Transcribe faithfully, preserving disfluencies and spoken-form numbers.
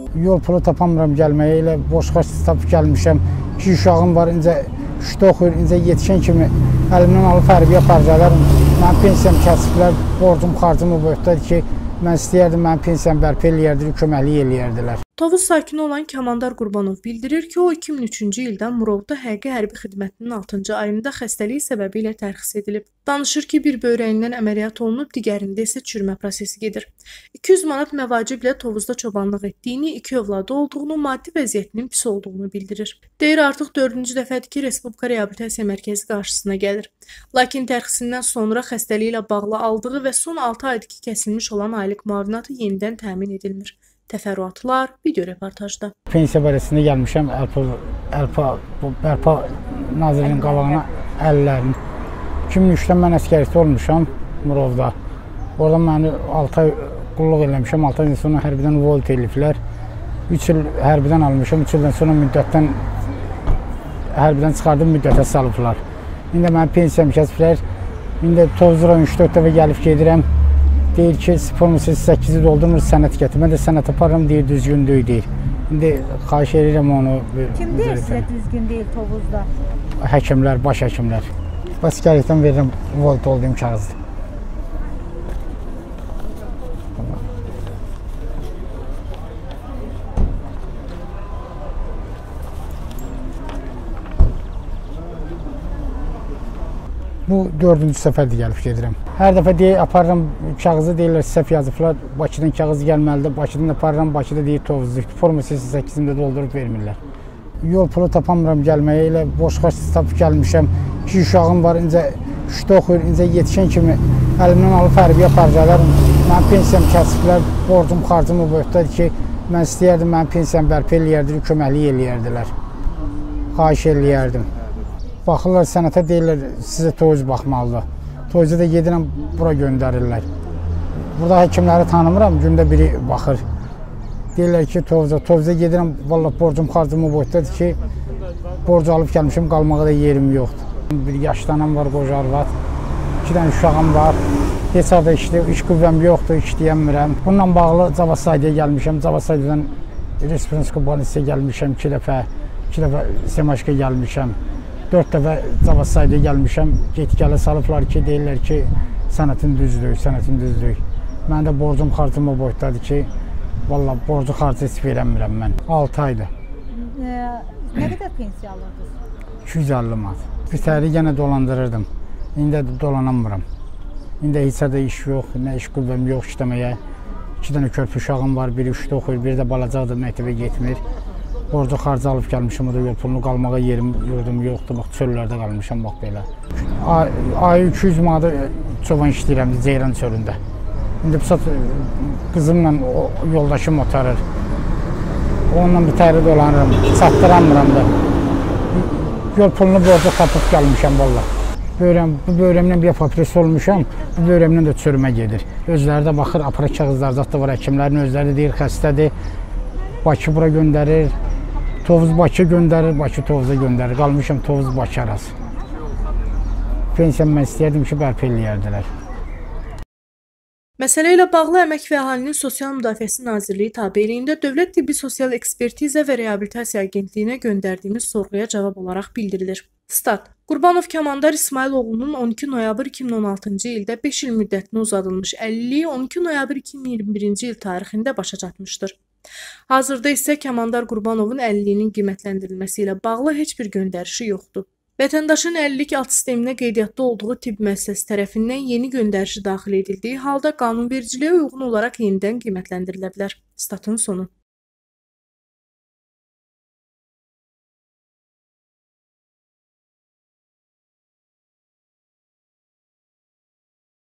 Yol pulu tapamıram gəlməyə, elə boş xaç tapıb gəlmişəm. İki uşağım var, incə üçdə oxuyur, incə yetişən kimi əlimdən alıb hərbiyə aparacaqlar. Mən pensiyam kəsiblər, borcum, xarcım o boyutdadır ki, mən istəyərdim, mənim pensiyam bərpa eləyərdir, köməklik eləyərdilər. Tovuz sakini olan Kamandar Qurbanov bildirir ki, o iki min üçüncü ildən Murovda həqiqi hərbi xidmətinin altıncı ayında xəstəliyi səbəbilə tərxis edilib. Danışır ki, bir böyrəyindən əməliyyat olunub, digərində isə çürümə prosesi gedir. iki yüz manat məvaciblə Tovuzda çobanlıq etdiyini, iki övladı olduğunu, maddi vəziyyətinin pis olduğunu bildirir. Deyir, artıq dördüncü dəfədir ki, Respublika Reabilitasiya Mərkəzi qarşısına gəlir. Lakin tərxisindən sonra xəstəliyi ilə bağlı aldığı və son altı aydır ki, kəsilmiş olan aylıq müavinatı yenidən təmin edilmir. Təfərrüatlar video reportajda. Pensiya barəsində gəlmişəm, Əlpa Bərpa Nazirliyinin qabağına əllərini. iki min üçdən mən əskərlikdə olmuşam Murovda. Orada məni altı ay qulluq eləmişəm, altı aydan sonra hərbidən volt eliflər. üç il hərbidən almışam, üç ildən sonra müddətdən hərbidən çıxardım, müddətə salıblar. İndi mənim pensiyam kəsiblər. İndi Tovuzda üç dörd dəfə gəlib gedirəm. Deyir ki, forma səkkizi doldurmur, sənət gətir. Mən də sənət aparıram, deyir, düzgün deyil, deyir. İndi xahiş edirəm onu. Kim deyir sizə düzgün deyil Tovuzda? Həkimlər, baş həkimlər. Əsgərlikdən verirəm, volt olduğum kağızdır. Bu dördüncü səfərdir gəlib gedirəm. Hər dəfə deyir, aparıram kağızı, deyirlər, səhv yazıblar. Bakıdan kağız gəlməlidir, Bakıdan aparıram, Bakıda deyir, Tovuzdur. Forma səkkizində doldurub vermirlər. Yol pulu tapamıram gəlməyə, elə boş xaç tapıb gəlmişəm. İki uşağım var, incə üçdə oxuyur, incə yetişən kimi əlimdən alıb hərbiyə aparacaqlar. Mənim pensiyam kəsiblər, borcum, xarcım o boyutdadır ki, mən istəyərdim, mənim pensiyam bərpa eləyərdir, köməklik eləyərdilər. Xahiş eləyərdim. Baxırlar sənətə, deyirlər, sizə Tovuz baxmalıdır. Tovuzda da gedirəm, bura göndərirlər. Burada həkimləri tanımıram, gündə biri baxır. Deyirlər ki, Tovuzda, Tovuzda gedirəm, valla borcum, xarcım o boyutdadır ki, borcu alıb gəlmişim, qalmağa da yerim yoxdur. Bir yaşlı anam var, qoca arvad, iki dənə uşağım var. Heç arada işləyir, iş qüvvəm yoxdur, işləyəmirəm. Bununla bağlı Cavasaydiyə gəlmişəm, Cavasaydidən Respublika Banisiyyə gəlmişəm, iki dəfə, iki dəfə Semaşqa gəlmişəm. Dörd dəfə Cavasaydiyə gəlmişəm, get-gələ salıblar ki, deyirlər ki, sənətin düzdür, sənətin düzdür. Mənim də borcum, xarcım o boyutdadır ki, valla borcu xarcı heç verəmirəm mən. altı aydır. Nə qədər pensiya alırdınız? iki yüz əlli manat. Bitəri yenə dolandırırdım. İndi də dolanamıram. İndi heç də iş yox, nə iş qüvvəm yox işləməyə. İki dənə körpü uşağım var, biri üçdə oxuyur, biri də balacaqdır, məktəbə getmir. Borcu xarcı alıb gəlmişəm, o da yol pulunu qalmağa yerim, yurdum yoxdur, bax çöllərdə qalmışam, bax belə. Ayı iki yüz manatı çoban işləyirəm Ceyran çölündə. İndi bu qızımla yoldaşım otarır. Onunla bir təhri dolanırım, çatdıramıram da. Yol pulunu borcu tapıb gəlmişəm valla. Bu böyrəmlə bir papiresi olmuşam, bu böyrəmlə də çürümə gedir. Özləri də baxır, aparat kağızlar da var, həkimlərin özləri də deyir, xəstədir. Bakı bura göndərir, Tovuz Bakı göndərir, Bakı Tovuza göndərir. Qalmışam Tovuz Bakı arası. Pensiyamı mən istəyərdim ki, bərpa eləyərdilər. Məsələ ilə bağlı Əmək və Əhalinin Sosial Müdafiəsi Nazirliyi tabeliyində Dövlət Tibbi Sosial Ekspertiza və Reabilitasiya Agentliyinə göndərdiyimiz sorğuya cavab olaraq bildirilir. Stat. Qurbanov Kamandar İsmail oğlunun on iki noyabr iki min on altıncı ildə beş il müddətinə uzadılmış əlilliyi on iki noyabr iki min iyirmi birinci il tarixində başa çatmışdır. Hazırda isə Kamandar Qurbanovun əlilliyinin qiymətləndirilməsi ilə bağlı heç bir göndərişi yoxdur. Vətəndaşın əlillik alt sisteminə qeydiyyatda olduğu tibb müəssisəsi tərəfindən yeni göndərişi daxil edildiyi halda qanunvericiliyə uyğun olaraq yenidən qiymətləndirilə bilər. Statın sonu.